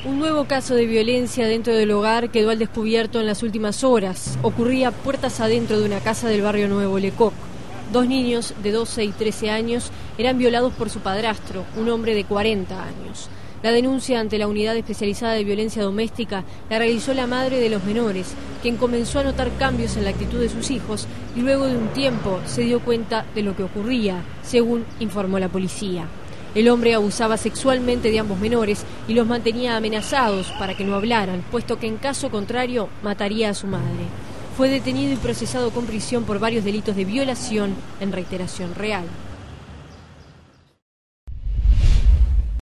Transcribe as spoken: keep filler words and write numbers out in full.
Un nuevo caso de violencia dentro del hogar quedó al descubierto en las últimas horas. Ocurría puertas adentro de una casa del barrio Nuevo Lecoq. Dos niños de doce y trece años eran violados por su padrastro, un hombre de cuarenta años. La denuncia ante la Unidad Especializada de Violencia Doméstica la realizó la madre de los menores, quien comenzó a notar cambios en la actitud de sus hijos y luego de un tiempo se dio cuenta de lo que ocurría, según informó la policía. El hombre abusaba sexualmente de ambos menores y los mantenía amenazados para que no hablaran, puesto que en caso contrario mataría a su madre. Fue detenido y procesado con prisión por varios delitos de violación en reiteración real.